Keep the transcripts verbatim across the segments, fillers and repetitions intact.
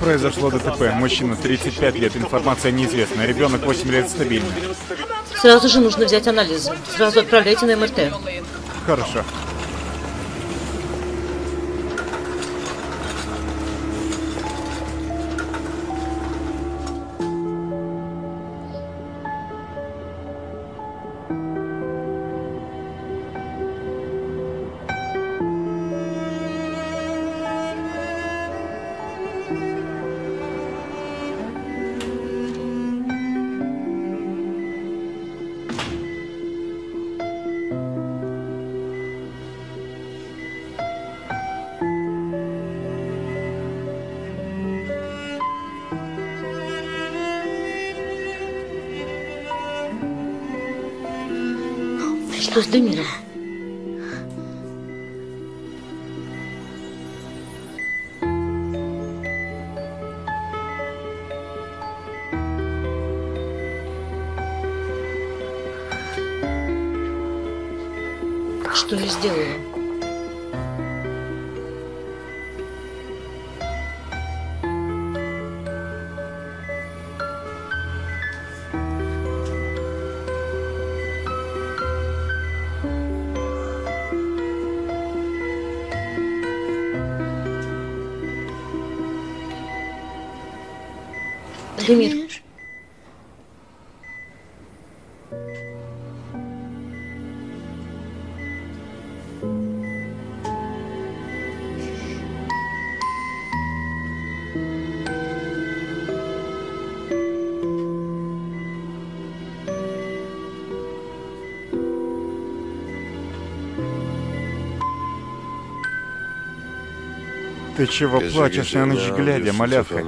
Произошло ДТП. Мужчина, тридцать пять лет. Информация неизвестна. Ребенок, восемь лет, стабильный. Сразу же нужно взять анализы. Сразу отправляйте на эм эр тэ. Хорошо. Что с Демиром? Что я сделала? Демир. Ты чего плачешь на ночь глядя, малявка?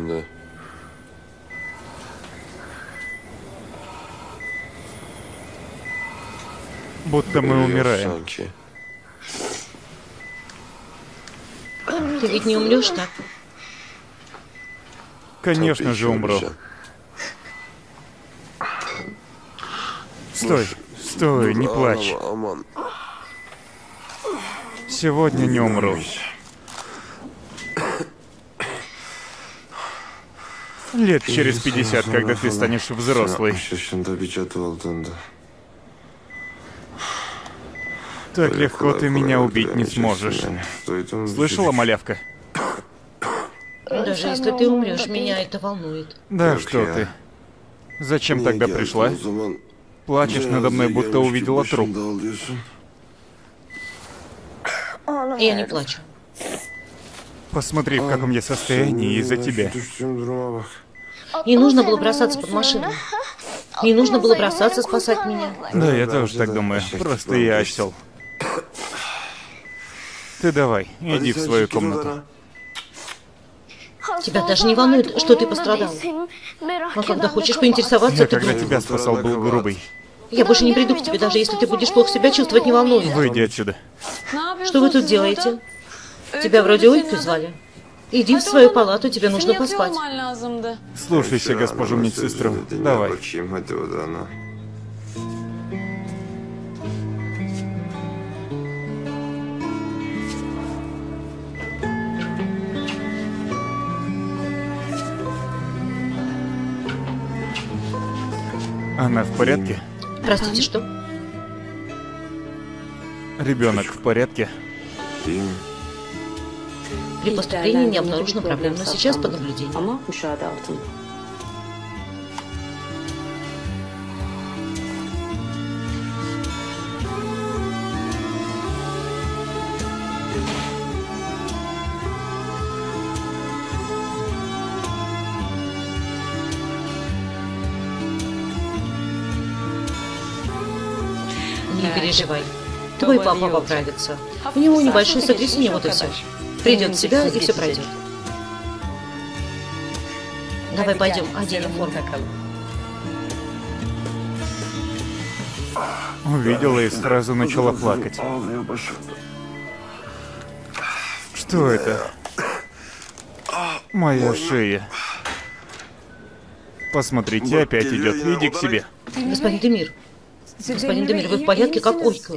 Будто мы умираем. Ты ведь не умрешь, так? Конечно же умру. Стой, стой, не плачь. Сегодня не умру. Лет через пятьдесят, когда ты станешь взрослый. Так легко ты меня убить не сможешь. Слышала, малявка? Даже если ты умрешь, меня это волнует. Да что ты. Зачем тогда пришла? Плачешь надо мной, будто увидела труп. Я не плачу. Посмотри, в каком я состоянии из-за тебя. Не нужно было бросаться под машину. Не нужно было бросаться, спасать меня. Да, я тоже так думаю. Просто я осел. Ты давай, иди в свою комнату. Тебя даже не волнует, что ты пострадал. А когда хочешь поинтересоваться, Я ты когда грубый. тебя спасал, был грубый. Я больше не приду к тебе, даже если ты будешь плохо себя чувствовать, не волнует. Выйди отсюда. Что вы тут делаете? Тебя вроде Ойкой звали. Иди в свою палату, тебе нужно поспать. Слушайся госпожу медсестру. Давай. Она в порядке? Простите, что? Ребенок в порядке? При поступлении не обнаружено проблем, но сейчас под наблюдением. Не переживай. Твой папа поправится. У него небольшое сотрясение, вот и все. Придет в себя, и все пройдет. Давай пойдем, оденем форму. Увидела и сразу начала плакать. Что это? Моя шея. Посмотрите, опять идет. Иди к себе. Господин Демир. Господин Демир, вы в порядке, как Ойка?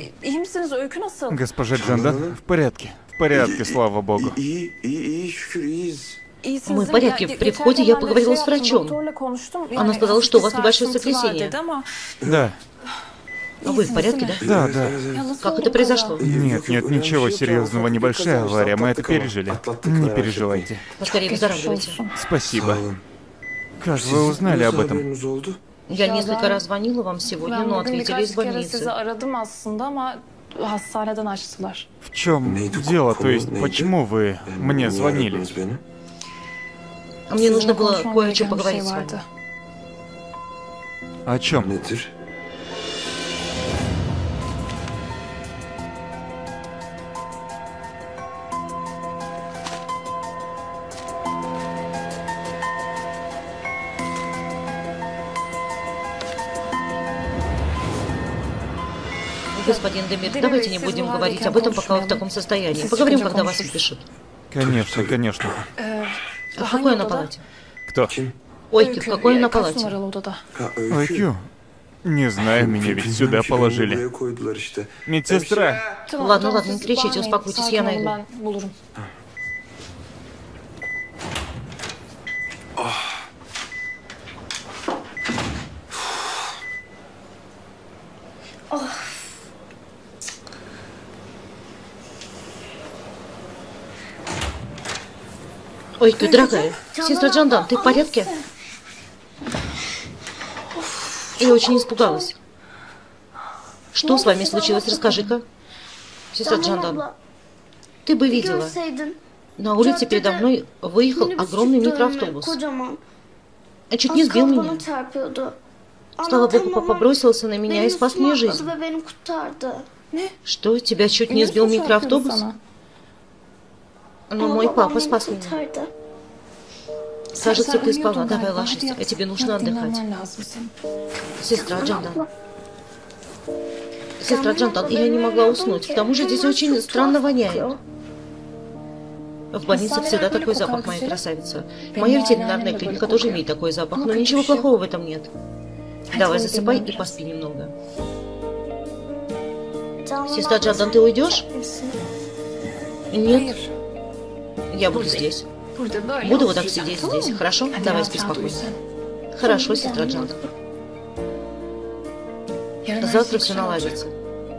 Госпожа Джандан, в порядке. В порядке, слава богу. Мы в порядке. При входе я поговорила с врачом. Она сказала, что у вас небольшое сотрясение. Да. А вы в порядке, да? Да, да. Как это произошло? Нет, нет, ничего серьезного, небольшая авария, мы это пережили. Не переживайте. Поскорее выздоравливайте. Спасибо. Как вы узнали об этом? Я несколько раз звонила вам сегодня, но ответили из больницы. В чем дело? То есть, почему вы мне звонили? Мне нужно было кое о чем поговорить с вами. О чем? Господин Демир, давайте не будем говорить об этом, пока вы в таком состоянии. Поговорим, когда вас выпишут. Конечно, конечно. А в какой она палате? Кто? Ойки, в какой она палате? Ойкю? Не знаю, меня ведь сюда положили. Медсестра! Ладно, ладно, не кричите, успокойтесь, я найду. Ой, ты, дорогая, сестра Джандан, ты в порядке? Я очень испугалась. Что с вами случилось? Расскажи-ка. Сестра Джандан, ты бы видела. На улице передо мной выехал огромный микроавтобус. А чуть не сбил меня. Слава богу, папа бросился на меня и спас мне жизнь. Что, тебя чуть не сбил микроавтобус? Но мой папа спас меня. Кажется, ты спала. Давай ложись, а тебе нужно отдыхать. Сестра Джандан. Сестра Джандан, я не могла уснуть. К тому же здесь очень странно воняет. В больнице всегда такой запах, моя красавица. Моя ветеринарная клиника тоже имеет такой запах, но ничего плохого в этом нет. Давай засыпай и поспи немного. Сестра Джандан, ты уйдешь? Нет. Я буду здесь. Буду вот так сидеть здесь, хорошо? Давай спи спокойно. Хорошо, сестра Джандан. Завтра все наладится.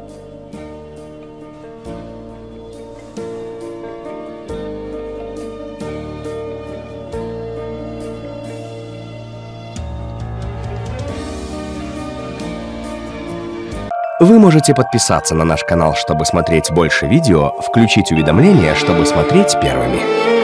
Вы можете подписаться на наш канал, чтобы смотреть больше видео, включить уведомления, чтобы смотреть первыми.